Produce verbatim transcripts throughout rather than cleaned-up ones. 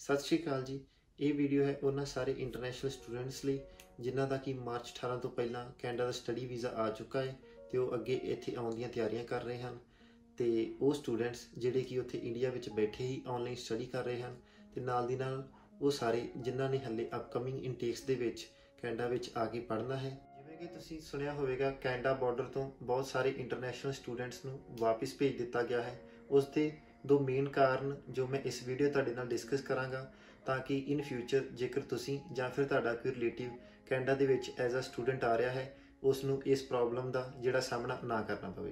सत श्री अकाल जी। ये वीडियो है उन्होंने सारे इंटरनेशनल स्टूडेंट्स लिए जिन्हों का कि मार्च अठारह तो पहला कैनेडा का स्टडी वीज़ा आ चुका है तो वो अगे इत्थे आउण दीयां तैयारियां कर रहे हैं। तो वो स्टूडेंट्स जिहड़े कि उत्थे इंडिया में बैठे ही ऑनलाइन स्टडी कर रहे हैं तो नाल दी नाल वो सारे जिन्हों ने हले अपकमिंग इनटेक्स दे विच कैनेडा में आके पढ़ना है। जिवें कि तुसीं सुनिया होवेगा कैनेडा बॉर्डर तो बहुत सारे इंटरनेशनल स्टूडेंट्स नूं वापस भेज दिता गया है। उसके दो मेन कारण जो मैं इस वीडियो तुहाडे नाल डिस्कस करांगा ताकि इन फ्यूचर जेकर तुसीं जां फिर तुहाडा कोई रिलेटिव कैनेडा दे विच एज अ स्टूडेंट आ रहा है उसनूं इस प्रॉब्लम का जिहड़ा सामना ना करना पवे।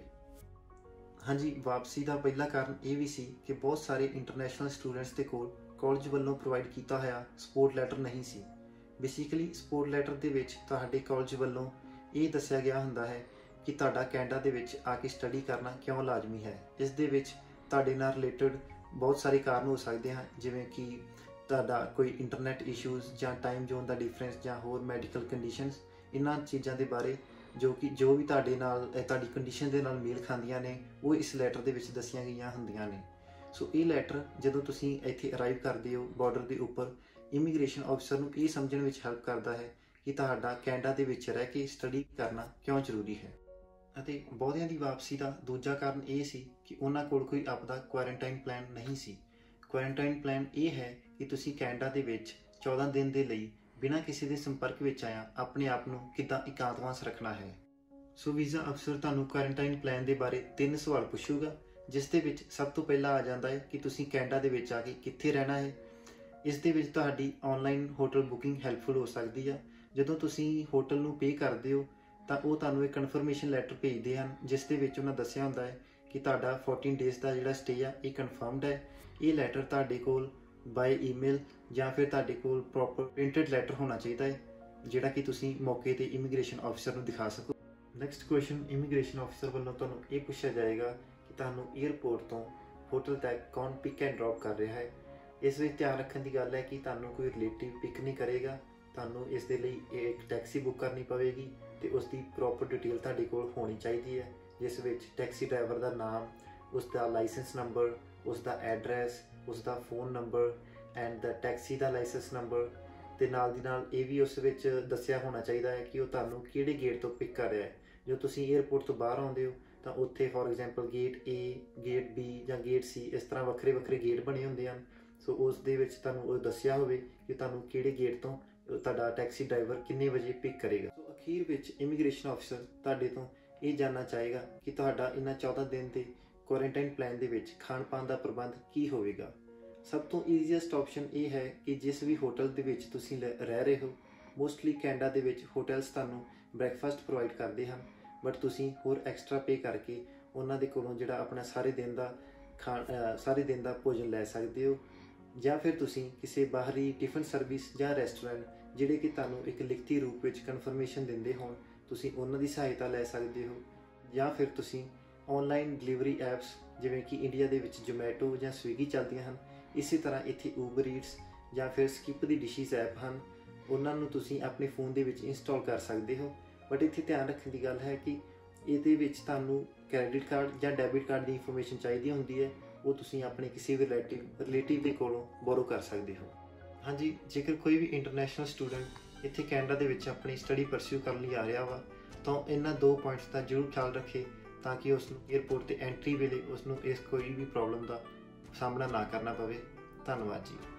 हाँ जी, वापसी का पहला कारण ये भी सी कि बहुत सारे इंटरनेशनल स्टूडेंट्स के कोल कॉलेज वालों प्रोवाइड किया होया सपोर्ट लैटर नहीं सी। बेसिकली सपोर्ट लैटर दे विच तुहाडे कॉलेज वालों ये दस्सिया गया हुंदा है कि तुहाडा कैनेडा दे विच आके स्टडी करना क्यों लाजमी है। इस दे विच तुहाडे नाल रिलेटेड बहुत सारे कारण हो सकते हैं, जिवें कि तुहाडा कोई इंटरनेट इशूज़ जां टाइम जोन का डिफरेंस जां होर मैडिकल कंडीशनस, इन्हां चीज़ों के बारे जो कि जो भी तुहाडे नाल तुहाडी कंडीशन दे नाल मेल खांदियां ने वो इस लैटर दे विच दस्सियां गईयां हुंदियां ने। सो ये लैटर जदों तुसीं इत्थे अराइव करदे हो बॉर्डर के उपर इमीग्रेशन ऑफिसर नूं ये समझण विच हैल्प करता है कि तुहाडा कैनेडा दे विच रह के स्टडी करना क्यों जरूरी है। ਅਤੇ ਬਹੁਤਿਆਂ ਦੀ ਵਾਪਸੀ ਦਾ ਦੂਜਾ ਕਾਰਨ ਇਹ ਸੀ ਕਿ ਉਹਨਾਂ ਕੋਲ ਕੋਈ ਆਪਦਾ ਕੁਆਰੰਟਾਈਨ ਪਲਾਨ ਨਹੀਂ ਸੀ। ਕੁਆਰੰਟਾਈਨ ਪਲਾਨ ਇਹ ਹੈ ਕਿ ਤੁਸੀਂ ਕੈਨੇਡਾ ਦੇ ਵਿੱਚ ਚੌਦਾਂ ਦਿਨ ਦੇ ਲਈ ਬਿਨਾਂ ਕਿਸੇ ਦੇ ਸੰਪਰਕ ਵਿੱਚ ਆਇਆ ਆਪਣੇ ਆਪ ਨੂੰ ਕਿੱਦਾਂ ਇਕਾਂਤਵਾਸ ਰੱਖਣਾ ਹੈ। ਸੋ ਵੀਜ਼ਾ ਅਫਸਰ ਤੁਹਾਨੂੰ ਕੁਆਰੰਟਾਈਨ ਪਲਾਨ ਦੇ ਬਾਰੇ ਤਿੰਨ ਸਵਾਲ ਪੁੱਛੂਗਾ, ਜਿਸ ਦੇ ਵਿੱਚ ਸਭ ਤੋਂ ਪਹਿਲਾਂ ਆ ਜਾਂਦਾ ਹੈ ਕਿ ਤੁਸੀਂ ਕੈਨੇਡਾ ਦੇ ਵਿੱਚ ਆ ਕੇ ਕਿੱਥੇ ਰਹਿਣਾ ਹੈ। ਇਸ ਦੇ ਵਿੱਚ ਤੁਹਾਡੀ ਆਨਲਾਈਨ ਹੋਟਲ ਬੁਕਿੰਗ ਹੈਲਪਫੁਲ ਹੋ ਸਕਦੀ ਹੈ। ਜਦੋਂ ਤੁਸੀਂ ਹੋਟਲ ਨੂੰ ਪੇ ਕਰਦੇ ਹੋ ਤਾਂ ਉਹ ਤੁਹਾਨੂੰ ਇੱਕ ਕਨਫਰਮੇਸ਼ਨ ਲੈਟਰ ਭੇਜਦੇ ਹਨ, ਜਿਸ ਦੇ ਵਿੱਚ ਉਹਨਾਂ ਦੱਸਿਆ ਹੁੰਦਾ ਹੈ ਕਿ ਤੁਹਾਡਾ ਚੌਦਾਂ ਡੇਜ਼ ਦਾ ਜਿਹੜਾ ਸਟੇ ਆ ਇਹ ਕਨਫਰਮਡ ਹੈ। ਇਹ ਲੈਟਰ ਤੁਹਾਡੇ ਕੋਲ ਬਾਏ ਈਮੇਲ ਜਾਂ ਫਿਰ ਤੁਹਾਡੇ ਕੋਲ ਪ੍ਰੋਪਰ ਪ੍ਰਿੰਟਡ ਲੈਟਰ ਹੋਣਾ ਚਾਹੀਦਾ ਹੈ, ਜਿਹੜਾ ਕਿ ਤੁਸੀਂ ਮੌਕੇ ਤੇ ਇਮੀਗ੍ਰੇਸ਼ਨ ਆਫਿਸਰ ਨੂੰ ਦਿਖਾ ਸਕੋ। ਨੈਕਸਟ ਕੁਐਸਚਨ ਇਮੀਗ੍ਰੇਸ਼ਨ ਆਫਿਸਰ ਵੱਲੋਂ ਤੁਹਾਨੂੰ ਇਹ ਪੁੱਛਿਆ ਜਾਏਗਾ ਕਿ ਤੁਹਾਨੂੰ ਏਅਰਪੋਰਟ ਤੋਂ ਹੋਟਲ ਤੱਕ ਕੌਣ ਪਿਕ ਐਂਡ ਡ੍ਰੌਪ ਕਰ ਰਿਹਾ ਹੈ। ਇਸ ਵਿੱਚ ਧਿਆਨ ਰੱਖਣ ਦੀ ਗੱਲ ਹੈ ਕਿ ਤੁਹਾਨੂੰ ਕੋਈ ਰਿਲੇਟਿਵ ਪਿਕ ਨਹੀਂ ਕਰੇਗਾ, ਤੁਹਾਨੂੰ ਇਸ ਦੇ ਲਈ ਇੱਕ ਟੈਕਸੀ ਬੁੱਕ ਕਰਨੀ ਪਵੇਗੀ ਤੇ ਉਸ ਦੀ ਪ੍ਰੋਪਰ ਡਿਟੇਲ ਤੁਹਾਡੇ ਕੋਲ ਹੋਣੀ ਚਾਹੀਦੀ ਹੈ, ਜਿਸ ਵਿੱਚ ਟੈਕਸੀ ਡਰਾਈਵਰ ਦਾ ਨਾਮ, ਉਸ ਦਾ ਲਾਇਸੈਂਸ ਨੰਬਰ, ਉਸ ਦਾ ਐਡਰੈਸ, ਉਸ ਦਾ ਫੋਨ ਨੰਬਰ ਐਂਡ ਦਾ ਟੈਕਸੀ ਦਾ ਲਾਇਸੈਂਸ ਨੰਬਰ ਤੇ ਨਾਲ ਦੀ ਨਾਲ ਇਹ ਵੀ ਉਸ ਵਿੱਚ ਦੱਸਿਆ ਹੋਣਾ ਚਾਹੀਦਾ ਹੈ ਕਿ ਉਹ ਤੁਹਾਨੂੰ ਕਿਹੜੇ ਗੇਟ ਤੋਂ ਪਿਕ ਕਰ ਰਿਹਾ ਹੈ। ਜੋ ਤੁਸੀਂ ਏਅਰਪੋਰਟ ਤੋਂ ਬਾਹਰ ਆਉਂਦੇ ਹੋ ਤਾਂ ਉੱਥੇ for example gate A, gate B ਜਾਂ ਗੇਟ ਸੀ, ਇਸ ਤਰ੍ਹਾਂ ਵੱਖਰੇ ਵੱਖਰੇ ਗੇਟ ਬਣੇ ਹੁੰਦੇ ਹਨ। ਸੋ ਉਸ ਦੇ ਵਿੱਚ ਤੁਹਾਨੂੰ ਉਹ ਦੱਸਿਆ ਹੋਵੇ ਕਿ ਤੁਹਾਨੂੰ ਕਿਹੜੇ ਗੇਟ ਤੋਂ ਤੁਹਾਡਾ ਟੈਕਸੀ ਡਰਾਈਵਰ ਕਿੰਨੇ ਵਜੇ ਪਿਕ ਕਰੇਗਾ। ਸੋ ਅਖੀਰ ਵਿੱਚ ਇਮੀਗ੍ਰੇਸ਼ਨ ਆਫਿਸਰ ਤੁਹਾਡੇ ਤੋਂ ਇਹ ਜਾਣਨਾ ਚਾਹੇਗਾ ਕਿ ਤੁਹਾਡਾ ਇਹਨਾਂ ਚੌਦਾਂ ਦਿਨ ਦੇ ਕੁਆਰੰਟਾਈਨ ਪਲਾਨ ਦੇ ਵਿੱਚ ਖਾਣ ਪਾਣ ਦਾ ਪ੍ਰਬੰਧ ਕੀ ਹੋਵੇਗਾ। ਸਭ ਤੋਂ ਈਜ਼ੀਐਸਟ ਆਪਸ਼ਨ ਇਹ ਹੈ ਕਿ ਜਿਸ ਵੀ ਹੋਟਲ ਦੇ ਵਿੱਚ ਤੁਸੀਂ ਰਹਿ ਰਹੇ ਹੋ, ਮੋਸਟਲੀ ਕੈਨੇਡਾ ਦੇ ਵਿੱਚ ਹੋਟਲਸ ਤੁਹਾਨੂੰ ਬ੍ਰੈਕਫਾਸਟ ਪ੍ਰੋਵਾਈਡ ਕਰਦੇ ਹਨ, ਬਟ ਤੁਸੀਂ ਹੋਰ ਐਕਸਟਰਾ ਪੇ ਕਰਕੇ ਉਹਨਾਂ ਦੇ ਕੋਲੋਂ ਜਿਹੜਾ ਆਪਣਾ ਸਾਰੇ ਦਿਨ ਦਾ ਖਾਣ ਸਾਰੇ ਦਿਨ ਦਾ ਭੋਜਨ ਲੈ ਸਕਦੇ ਹੋ। ਜਾਂ ਫਿਰ ਤੁਸੀਂ ਕਿਸੇ ਬਾਹਰੀ ਟਿਫਨ ਸਰਵਿਸ ਜਾਂ ਰੈਸਟੋਰੈਂਟ ਜਿਹੜੇ ਕਿ ਤੁਹਾਨੂੰ ਇੱਕ ਲਿਖਤੀ ਰੂਪ ਵਿੱਚ ਕਨਫਰਮੇਸ਼ਨ ਦਿੰਦੇ ਹੋਣ, ਤੁਸੀਂ ਉਹਨਾਂ ਦੀ ਸਹਾਇਤਾ ਲੈ ਸਕਦੇ ਹੋ। ਜਾਂ ਫਿਰ ਤੁਸੀਂ ਆਨਲਾਈਨ ਡਿਲੀਵਰੀ ਐਪਸ ਜਿਵੇਂ ਕਿ ਇੰਡੀਆ ਦੇ ਵਿੱਚ ਜੋਮੈਟੋ ਜਾਂ ਸਵੀਗੀ ਚੱਲਦੀਆਂ ਹਨ, ਇਸੇ ਤਰ੍ਹਾਂ ਇੱਥੇ ਊਬਰ ਈਟਸ ਜਾਂ ਫਿਰ ਸਕਿਪ ਦੀ ਡਿਸ਼ਿਜ਼ ਐਪ ਹਨ, ਉਹਨਾਂ ਨੂੰ ਤੁਸੀਂ ਆਪਣੇ ਫੋਨ ਦੇ ਵਿੱਚ ਇੰਸਟਾਲ ਕਰ ਸਕਦੇ ਹੋ। ਬਟ ਇੱਥੇ ਧਿਆਨ ਰੱਖਣ ਦੀ ਗੱਲ ਹੈ ਕਿ ਇਹਦੇ ਵਿੱਚ ਤੁਹਾਨੂੰ ਕ੍ਰੈਡਿਟ ਕਾਰਡ ਜਾਂ ਡੈਬਿਟ ਕਾਰਡ ਦੀ ਇਨਫੋਰਮੇਸ਼ਨ ਚਾਹੀਦੀ ਹੁੰਦੀ ਹੈ, ਉਹ ਤੁਸੀਂ ਆਪਣੇ ਕਿਸੇ ਵੀ ਰਿਲੇਟਿਵ ਰਿਲੇਟਿਵ ਦੇ ਕੋਲੋਂ ਬੋਰੋ ਕਰ ਸਕਦੇ ਹੋ। ਹਾਂਜੀ, ਜੇਕਰ ਕੋਈ ਵੀ ਇੰਟਰਨੈਸ਼ਨਲ ਸਟੂਡੈਂਟ ਇੱਥੇ ਕੈਨੇਡਾ ਦੇ ਵਿੱਚ ਆਪਣੀ ਸਟੱਡੀ ਪਰਸਿਊ ਕਰਨ ਲਈ ਆ ਰਿਹਾ ਵਾ ਤਾਂ ਇਹਨਾਂ ਦੋ ਪੁਆਇੰਟਸ ਦਾ ਜ਼ਰੂਰ ਖਿਆਲ ਰੱਖੇ ਤਾਂ ਕਿ ਉਸ ਨੂੰ ਏਅਰਪੋਰਟ 'ਤੇ ਐਂਟਰੀ ਵੇਲੇ ਉਸ ਨੂੰ ਇਸ ਕੋਈ ਵੀ ਪ੍ਰੋਬਲਮ ਦਾ ਸਾਹਮਣਾ ਨਾ ਕਰਨਾ ਪਵੇ। ਧੰਨਵਾਦ ਜੀ।